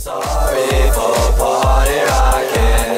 Sorry for party rocking.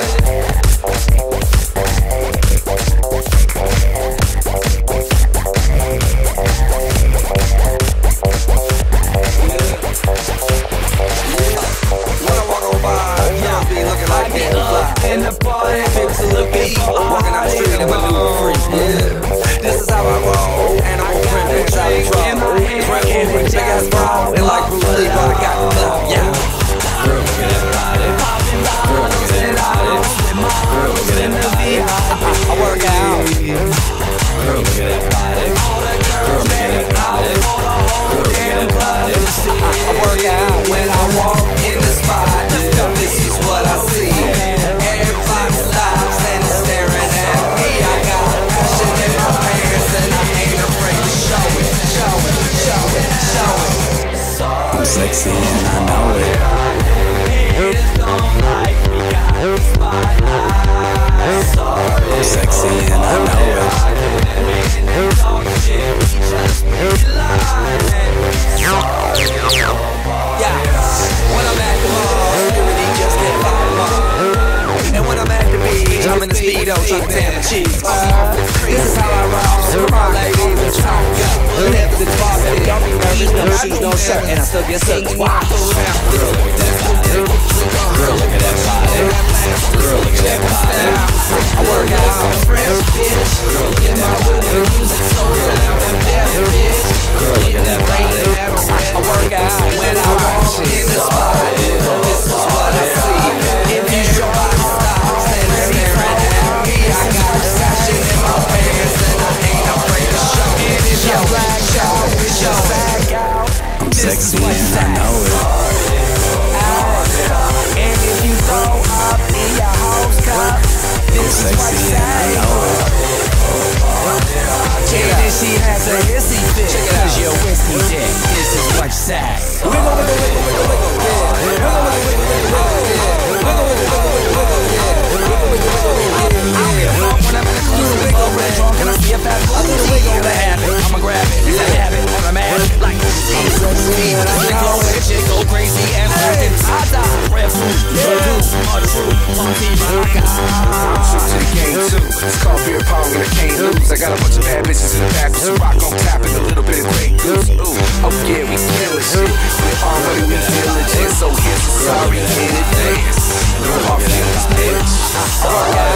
When I walk on by, y'all be looking like me. In the party, people to look at me. Walking down the street in my new free. Yeah, this is how I roll. And I'm gonna print bitch out of trouble. Print big ass bra. And like Bruce Lee, but I got the club. Yeah. Girl, look at that body. Girl, look at that body. Girl, look at that body. I work out. Girl, look at that body. Girl, look at that body. Girl, look at that body. I work out when I walk in the spot. This is what I see. Everybody stops and is staring at me. I got passion in my pants and I ain't afraid to show it. Show it, show it, show it. I'm sexy and I know it. I'm sexy and I know it. Yeah, when I'm at the mall, security just get fired. And when I'm at the beach, I'm in the speedo trying to tan my cheeks. This is how I roll. Come on, ladies, let's try to go. Live to the bar, baby, don't be nervous. No shoes, no shirt, and I still get sucked. Wow. Girl, look at that body. Girl, look at that body. Girl, look at that body. I work out, I'm a fresh bitch. Girl, look at that body. So loud and bad, bitch. Girl, look at that body. I work out when I walk in the spot. This is what I see. If you show body stops and staring at me, I got passion in my pants and I ain't afraid to show it. If you black out, it's your back out. I'm sexy and I know it. And if you throw up in your house cup, this is what Sexy you and I know it. And if she has a hissy fit, cause you're whiskey dick, this is what you say. Can I see a fat I'ma grab it, it's a habit, automatic, like shit go crazy and freaking I red fruit, mother fruit, Shoot to the game too. It's called beer pong and I can't lose. I got a bunch of bad bitches in the back with some rock on tap and a little bit of Grey Goose. Ooh, oh yeah, we killin' shit. We're already with diligence, so here's a sorry in advance. No hard feelings, bitch.